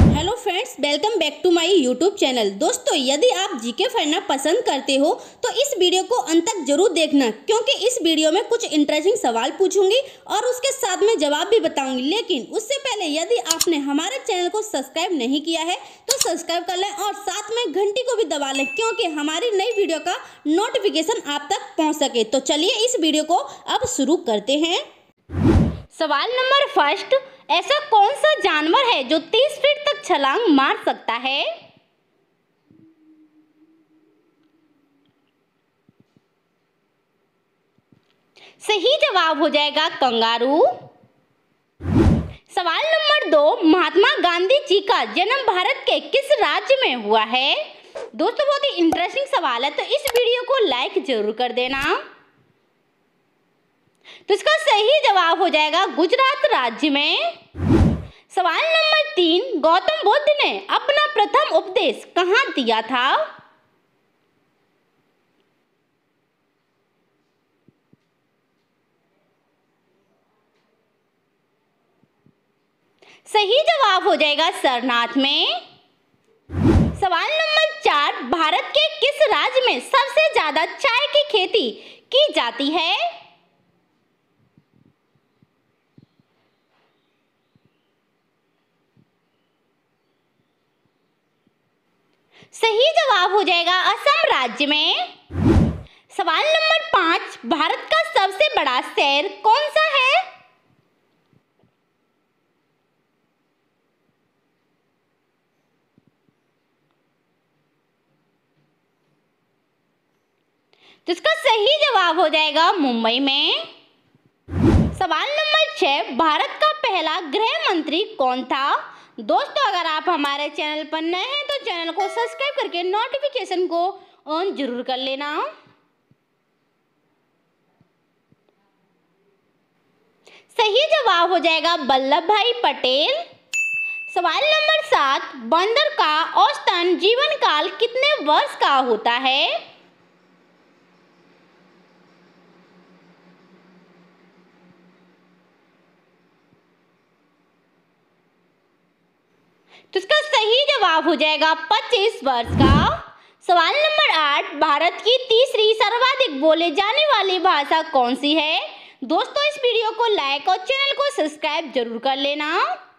Hello friends, welcome back to my YouTube channel. दोस्तों, यदि आप जीके पढ़ना पसंद करते हो तो इस वीडियो को अंत तक जरूर देखना, क्योंकि इस वीडियो में कुछ इंटरेस्टिंग सवाल पूछूंगी और उसके साथ में जवाब भी बताऊंगी। लेकिन उससे पहले यदि आपने हमारे चैनल को सब्सक्राइब नहीं किया है तो सब्सक्राइब कर लें और साथ में घंटी को भी दबा लें, क्योंकि हमारी नई वीडियो का नोटिफिकेशन आप तक पहुँच सके। तो चलिए इस वीडियो को अब शुरू करते हैं। सवाल नंबर फर्स्ट, ऐसा कौन सा जानवर है जो 30 फीट तक छलांग मार सकता है? सही जवाब हो जाएगा कंगारू। सवाल नंबर 2, महात्मा गांधी जी का जन्म भारत के किस राज्य में हुआ है? दोस्तों, बहुत ही इंटरेस्टिंग सवाल है, तो इस वीडियो को लाइक जरूर कर देना। तो इसका सही जवाब हो जाएगा गुजरात राज्य में। सवाल नंबर 3, गौतम बुद्ध ने अपना प्रथम उपदेश कहाँ दिया था? सही जवाब हो जाएगा सारनाथ में। सवाल नंबर 4, भारत के किस राज्य में सबसे ज्यादा चाय की खेती की जाती है? सही जवाब हो जाएगा असम राज्य में। सवाल नंबर 5, भारत का सबसे बड़ा शहर कौन सा है? तो इसका सही जवाब हो जाएगा मुंबई में। सवाल नंबर 6, भारत का पहला गृह मंत्री कौन था? दोस्तों, अगर आप हमारे चैनल पर नए हैं तो चैनल को सब्सक्राइब करके नोटिफिकेशन को ऑन जरूर कर लेना। सही जवाब हो जाएगा वल्लभ भाई पटेल। सवाल नंबर 7, बंदर का औसतन जीवन काल कितने वर्ष का होता है? तो इसका सही जवाब हो जाएगा 25 वर्ष का। सवाल नंबर 8, भारत की तीसरी सर्वाधिक बोले जाने वाली भाषा कौन सी है? दोस्तों, इस वीडियो को लाइक और चैनल को सब्सक्राइब जरूर कर लेना।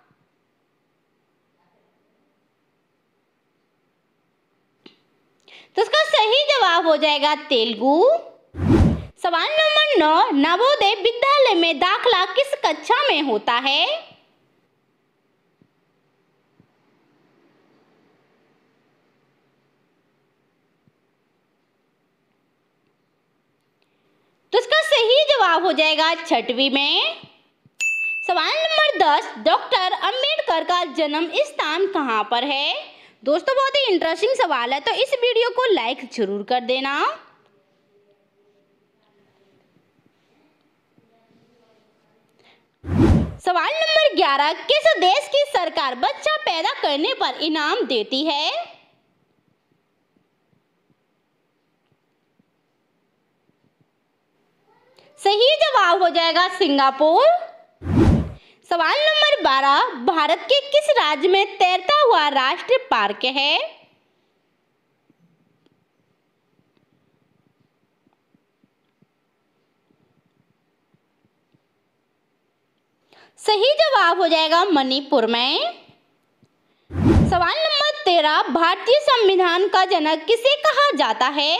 तो इसका सही जवाब हो जाएगा तेलुगु। सवाल नंबर 9, नवोदय विद्यालय में दाखिला किस कक्षा में होता है? तो इसका सही जवाब हो जाएगा 6वीं में। सवाल नंबर 10, डॉक्टर अंबेडकर का जन्म स्थान कहाँ पर है? दोस्तों, बहुत ही इंटरेस्टिंग सवाल है, तो इस वीडियो को लाइक जरूर कर देना। सवाल नंबर 11, किस देश की सरकार बच्चा पैदा करने पर इनाम देती है? सही जवाब हो जाएगा सिंगापुर। सवाल नंबर 12, भारत के किस राज्य में तैरता हुआ राष्ट्रीय पार्क है? सही जवाब हो जाएगा मणिपुर में। सवाल नंबर 13, भारतीय संविधान का जनक किसे कहा जाता है?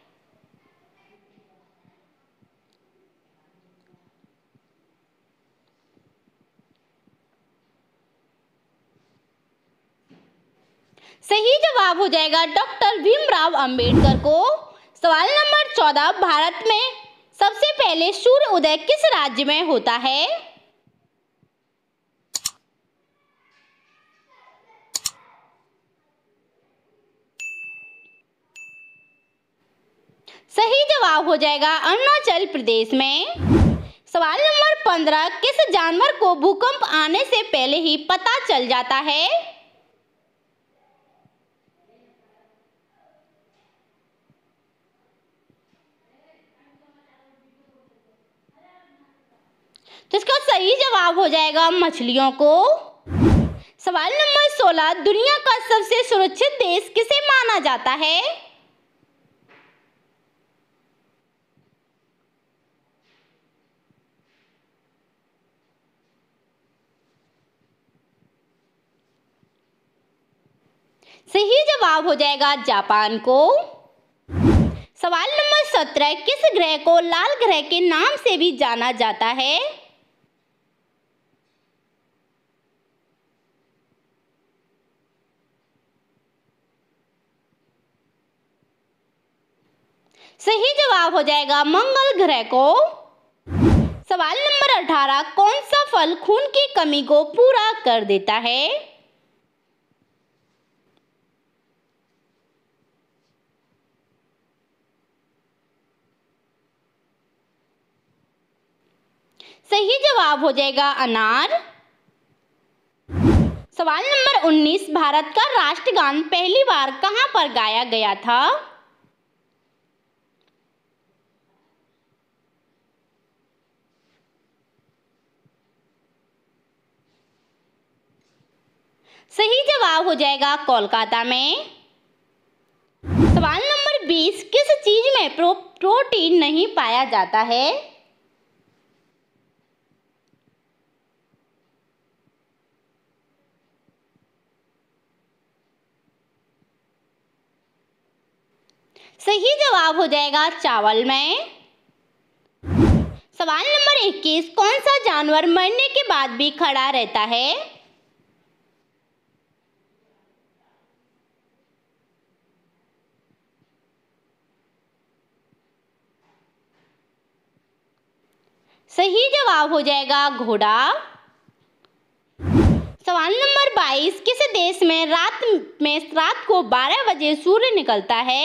सही जवाब हो जाएगा डॉक्टर भीमराव अंबेडकर को। सवाल नंबर 14, भारत में सबसे पहले सूर्य उदय किस राज्य में होता है? सही जवाब हो जाएगा अरुणाचल प्रदेश में। सवाल नंबर 15, किस जानवर को भूकंप आने से पहले ही पता चल जाता है? तो इसका सही जवाब हो जाएगा मछलियों को। सवाल नंबर 16, दुनिया का सबसे सुरक्षित देश किसे माना जाता है? सही जवाब हो जाएगा जापान को। सवाल नंबर 17, किस ग्रह को लाल ग्रह के नाम से भी जाना जाता है? सही जवाब हो जाएगा मंगल ग्रह को। सवाल नंबर 18, कौन सा फल खून की कमी को पूरा कर देता है? सही जवाब हो जाएगा अनार। सवाल नंबर 19, भारत का राष्ट्रगान पहली बार कहां पर गाया गया था? सही जवाब हो जाएगा कोलकाता में। सवाल नंबर 20, किस चीज में प्रोटीन नहीं पाया जाता है? सही जवाब हो जाएगा चावल में। सवाल नंबर 21, कौन सा जानवर मरने के बाद भी खड़ा रहता है? सही जवाब हो जाएगा घोड़ा। सवाल नंबर 22, किस देश में रात को 12 बजे सूर्य निकलता है?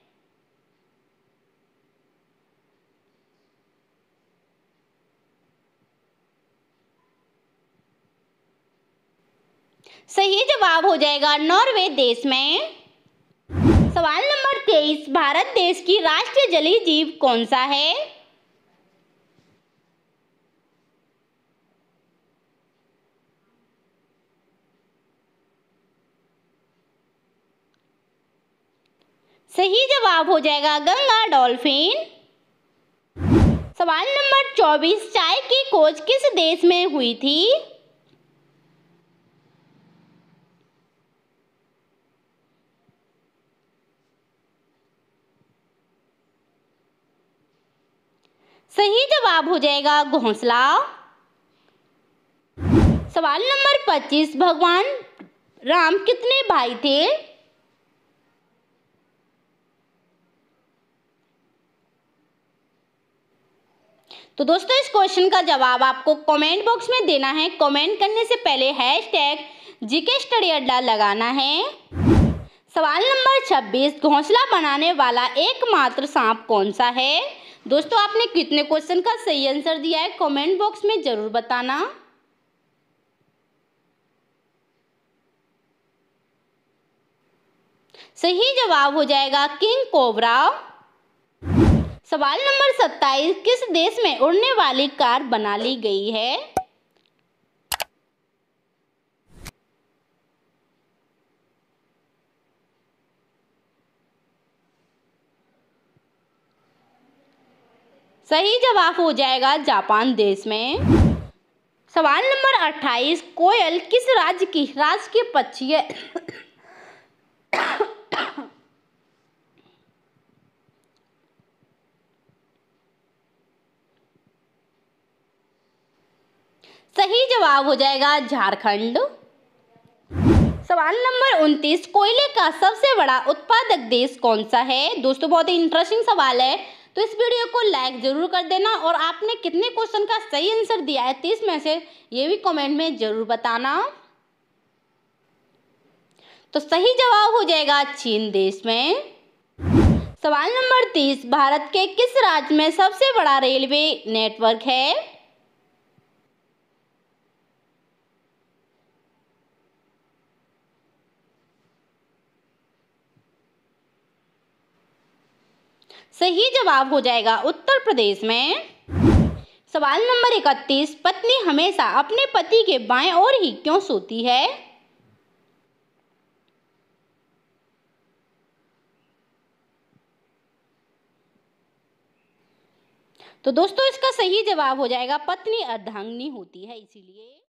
सही जवाब हो जाएगा नॉर्वे देश में। सवाल नंबर 23, भारत देश की राष्ट्रीय जलीय जीव कौन सा है? सही जवाब हो जाएगा गंगा डॉल्फिन। सवाल नंबर 24, चाय की खोज किस देश में हुई थी? सही जवाब हो जाएगा घोंसला। सवाल नंबर 25, भगवान राम कितने भाई थे? तो दोस्तों इस क्वेश्चन का जवाब आपको कमेंट बॉक्स में देना है। कमेंट करने से पहले हैशटैग जीके स्टडी अड्डा लगाना है। सवाल नंबर 26, घोंसला बनाने वाला एकमात्र सांप कौन सा है? दोस्तों आपने कितने क्वेश्चन का सही आंसर दिया है कमेंट बॉक्स में जरूर बताना। सही जवाब हो जाएगा किंग कोबरा। सवाल नंबर 27, किस देश में उड़ने वाली कार बना ली गई है? सही जवाब हो जाएगा जापान देश में। सवाल नंबर 28, कोयल किस राज्य की पक्षी है? सही जवाब हो जाएगा झारखंड। सवाल नंबर 29, कोयले का सबसे बड़ा उत्पादक देश कौन सा है? दोस्तों बहुत ही इंटरेस्टिंग सवाल है, तो इस वीडियो को लाइक जरूर कर देना और आपने कितने क्वेश्चन का सही आंसर दिया है 30 में से ये भी कमेंट में जरूर बताना। तो सही जवाब हो जाएगा चीन देश में। सवाल नंबर 30, भारत के किस राज्य में सबसे बड़ा रेलवे नेटवर्क है? सही जवाब हो जाएगा उत्तर प्रदेश में। सवाल नंबर 31, पत्नी हमेशा अपने पति के बाएं ओर ही क्यों सोती है? तो दोस्तों इसका सही जवाब हो जाएगा पत्नी अर्धांगिनी होती है, इसीलिए।